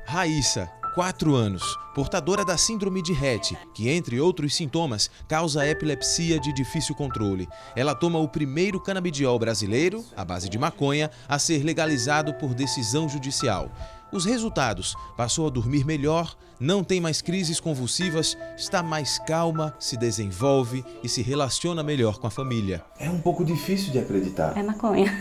Raíssa, 4 anos, portadora da síndrome de Rett, que, entre outros sintomas, causa epilepsia de difícil controle. Ela toma o primeiro canabidiol brasileiro, à base de maconha, a ser legalizado por decisão judicial. Os resultados: passou a dormir melhor, não tem mais crises convulsivas, está mais calma, se desenvolve e se relaciona melhor com a família. É um pouco difícil de acreditar. É maconha,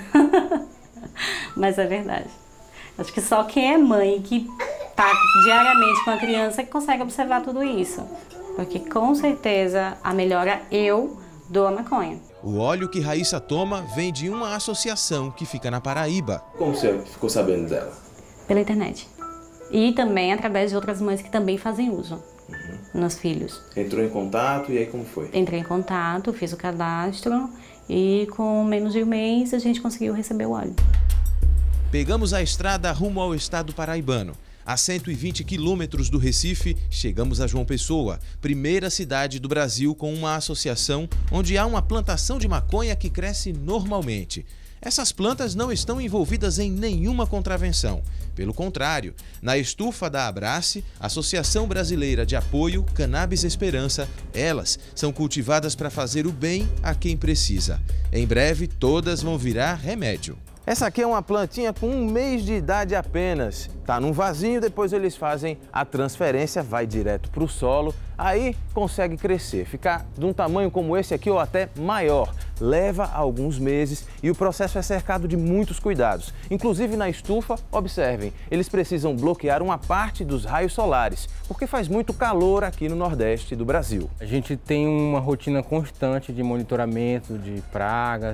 mas é verdade. Acho que só quem é mãe e que está diariamente com a criança que consegue observar tudo isso. Porque com certeza a melhora eu dou a maconha. O óleo que Raíssa toma vem de uma associação que fica na Paraíba. Como você ficou sabendo dela? Pela internet. E também através de outras mães que também fazem uso nos filhos. Entrou em contato e aí como foi? Entrei em contato, fiz o cadastro e com menos de um mês a gente conseguiu receber o óleo. Pegamos a estrada rumo ao estado paraibano. A 120 quilômetros do Recife, chegamos a João Pessoa, primeira cidade do Brasil com uma associação onde há uma plantação de maconha que cresce normalmente. Essas plantas não estão envolvidas em nenhuma contravenção. Pelo contrário, na estufa da Abrace, Associação Brasileira de Apoio Cannabis Esperança, elas são cultivadas para fazer o bem a quem precisa. Em breve, todas vão virar remédio. Essa aqui é uma plantinha com 1 mês de idade apenas. Tá num vasinho, depois eles fazem a transferência, vai direto para o solo, aí consegue crescer, ficar de um tamanho como esse aqui ou até maior. Leva alguns meses e o processo é cercado de muitos cuidados. Inclusive na estufa, observem, eles precisam bloquear uma parte dos raios solares, porque faz muito calor aqui no Nordeste do Brasil. A gente tem uma rotina constante de monitoramento de pragas,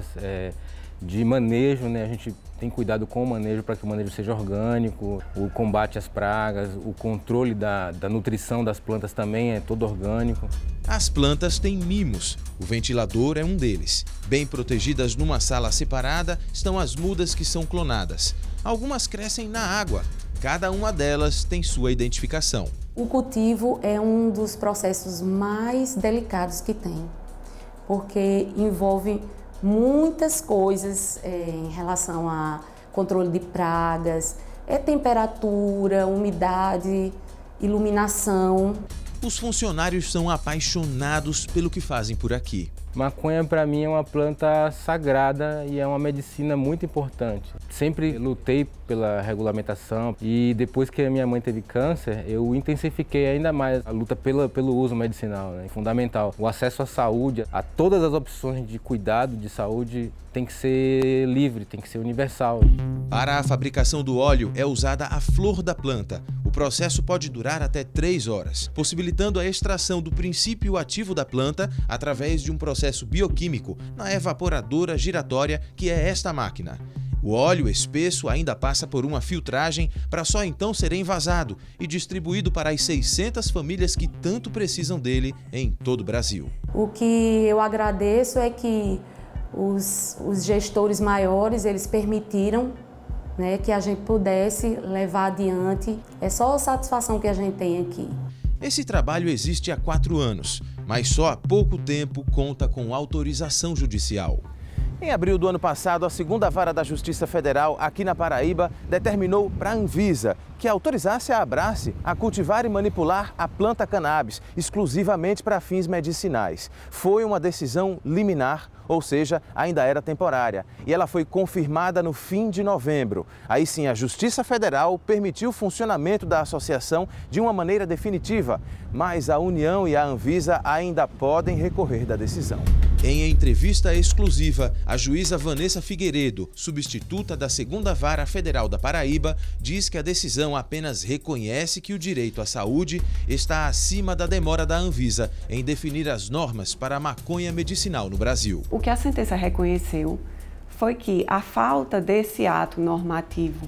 de manejo, né? A gente tem cuidado com o manejo para que o manejo seja orgânico, o combate às pragas, o controle da nutrição das plantas também é todo orgânico. As plantas têm mimos, o ventilador é um deles. Bem protegidas numa sala separada estão as mudas que são clonadas. Algumas crescem na água, cada uma delas tem sua identificação. O cultivo é um dos processos mais delicados que tem, porque envolve muitas coisas em relação a controle de pragas, temperatura, umidade, iluminação. Os funcionários são apaixonados pelo que fazem por aqui. Maconha para mim é uma planta sagrada e é uma medicina muito importante. Sempre lutei pela regulamentação e depois que a minha mãe teve câncer, eu intensifiquei ainda mais a luta pelo uso medicinal, né? Fundamental. O acesso à saúde, a todas as opções de cuidado de saúde tem que ser livre, tem que ser universal. Para a fabricação do óleo é usada a flor da planta. O processo pode durar até 3 horas, possibilitando a extração do princípio ativo da planta através de um processo bioquímico na evaporadora giratória, que é esta máquina. O óleo espesso ainda passa por uma filtragem para só então ser envasado e distribuído para as 600 famílias que tanto precisam dele em todo o Brasil. O que eu agradeço é que os gestores maiores, eles permitiram, né, que a gente pudesse levar adiante. É só a satisfação que a gente tem aqui. Esse trabalho existe há 4 anos, mas só há pouco tempo conta com autorização judicial. Em abril do ano passado, a 2ª Vara da Justiça Federal aqui na Paraíba determinou para a Anvisa que autorizasse a Abrace a cultivar e manipular a planta cannabis exclusivamente para fins medicinais. Foi uma decisão liminar, ou seja, ainda era temporária, e ela foi confirmada no fim de novembro. Aí sim, a Justiça Federal permitiu o funcionamento da associação de uma maneira definitiva, mas a União e a Anvisa ainda podem recorrer da decisão. Em entrevista exclusiva, a juíza Vanessa Figueiredo, substituta da 2ª Vara Federal da Paraíba, diz que a decisão apenas reconhece que o direito à saúde está acima da demora da Anvisa em definir as normas para a maconha medicinal no Brasil. O que a sentença reconheceu foi que a falta desse ato normativo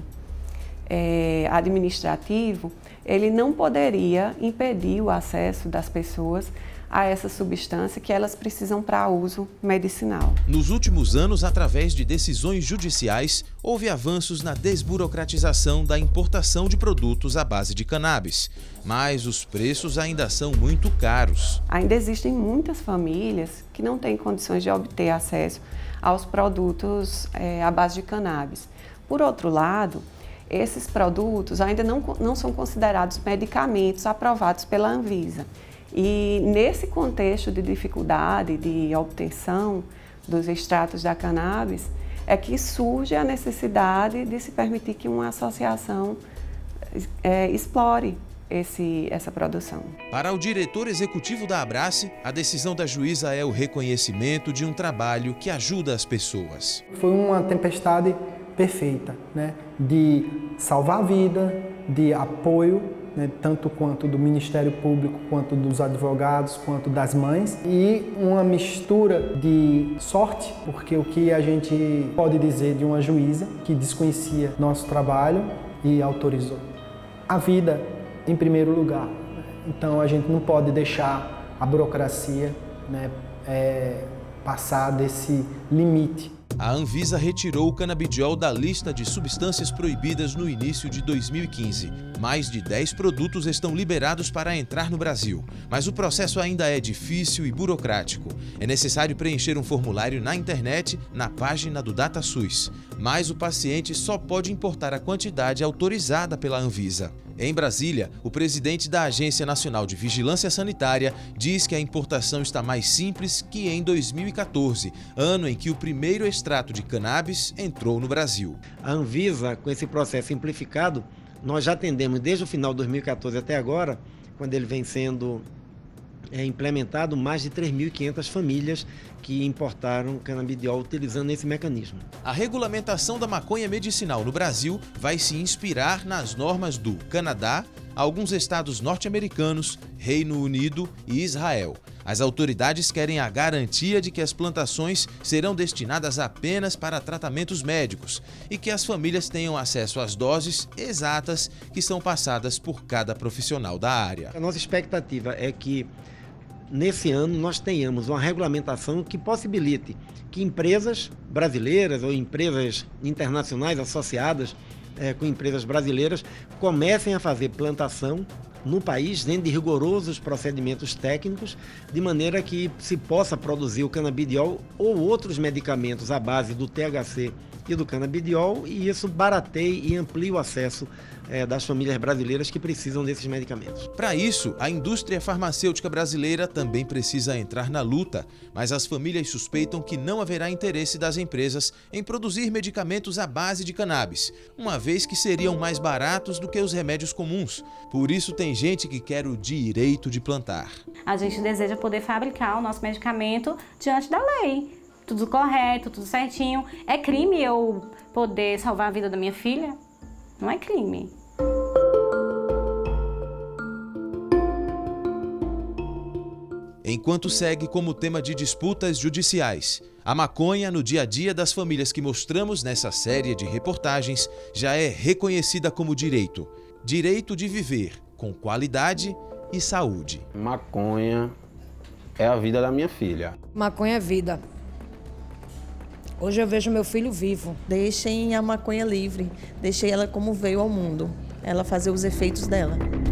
administrativo, ele não poderia impedir o acesso das pessoas a essa substância que elas precisam para uso medicinal. Nos últimos anos, através de decisões judiciais, houve avanços na desburocratização da importação de produtos à base de cannabis, mas os preços ainda são muito caros. Ainda existem muitas famílias que não têm condições de obter acesso aos produtos à base de cannabis. Por outro lado, esses produtos ainda não são considerados medicamentos aprovados pela Anvisa. E nesse contexto de dificuldade de obtenção dos extratos da cannabis, é que surge a necessidade de se permitir que uma associação explore essa produção. Para o diretor executivo da Abrace, a decisão da juíza é o reconhecimento de um trabalho que ajuda as pessoas. Foi uma tempestade perfeita, né? De salvar a vida, de apoio, né? Tanto quanto do Ministério Público, quanto dos advogados, quanto das mães, e uma mistura de sorte, porque o que a gente pode dizer de uma juíza que desconhecia nosso trabalho e autorizou. A vida em primeiro lugar. Então a gente não pode deixar a burocracia, né, passar desse limite. A Anvisa retirou o canabidiol da lista de substâncias proibidas no início de 2015. Mais de 10 produtos estão liberados para entrar no Brasil, mas o processo ainda é difícil e burocrático. É necessário preencher um formulário na internet, na página do DataSUS, mas o paciente só pode importar a quantidade autorizada pela Anvisa. Em Brasília, o presidente da Agência Nacional de Vigilância Sanitária diz que a importação está mais simples que em 2014, ano em que o primeiro extrato de cannabis entrou no Brasil. A Anvisa, com esse processo simplificado, nós já atendemos desde o final de 2014 até agora, quando ele vem sendo implementado, mais de 3.500 famílias que importaram canabidiol utilizando esse mecanismo. A regulamentação da maconha medicinal no Brasil vai se inspirar nas normas do Canadá, alguns estados norte-americanos, Reino Unido e Israel. As autoridades querem a garantia de que as plantações serão destinadas apenas para tratamentos médicos e que as famílias tenham acesso às doses exatas que são passadas por cada profissional da área. A nossa expectativa é que nesse ano nós tenhamos uma regulamentação que possibilite que empresas brasileiras ou empresas internacionais associadas com empresas brasileiras comecem a fazer plantação no país dentro de rigorosos procedimentos técnicos, de maneira que se possa produzir o canabidiol ou outros medicamentos à base do THC e do canabidiol, e isso barateie e amplie o acesso das famílias brasileiras que precisam desses medicamentos. Para isso, a indústria farmacêutica brasileira também precisa entrar na luta, mas as famílias suspeitam que não haverá interesse das empresas em produzir medicamentos à base de cannabis, uma vez que seriam mais baratos do que os remédios comuns. Por isso tem gente que quer o direito de plantar. A gente deseja poder fabricar o nosso medicamento diante da lei. Tudo correto, tudo certinho. É crime eu poder salvar a vida da minha filha? Não é crime. Enquanto segue como tema de disputas judiciais, a maconha no dia a dia das famílias que mostramos nessa série de reportagens já é reconhecida como direito. Direito de viver com qualidade e saúde. Maconha é a vida da minha filha. Maconha é vida. Hoje eu vejo meu filho vivo. Deixem a maconha livre, deixei ela como veio ao mundo, ela fazer os efeitos dela.